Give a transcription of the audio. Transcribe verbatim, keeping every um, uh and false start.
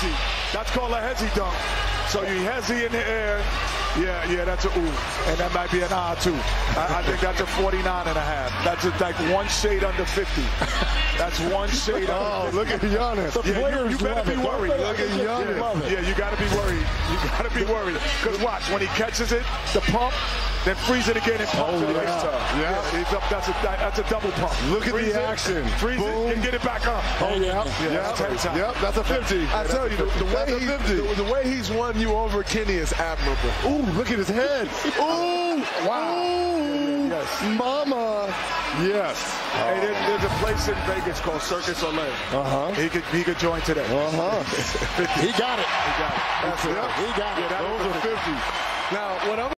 hezzy. That's called a hezzy dunk. So you hezzy in the air. Yeah, yeah, that's a ooh. And that might be an ah, too. I, I think that's a forty-nine and a half. That's a, like one shade under fifty. That's one shade oh, under fifty. Look at Giannis. Yeah, you, you better be worried. Look at Giannis. Yeah, yeah, you got to be worried. You got to be worried. Because watch, when he catches it, the pump, then freeze it again and pump oh, it yeah. next time. Yeah. yeah he's up, that's, a, that's a double pump. Look at freeze the it, action. Freeze Boom. it and get it back up. Oh, yeah. Yeah, yeah. that's Yep, yep, that's a fifty. I yeah, tell you, the, the, way he, the, the way he's won you over, Kenny, is admirable. Ooh, look at his head. Ooh, wow. Ooh, yes. Mama. Yes. Hey, there, there's a place in Vegas called Circus Olay. Uh-huh. He could he could join today. Uh-huh. He got it. He got it. That's it. He got it. Yeah, that was a fifty. Now, what I'm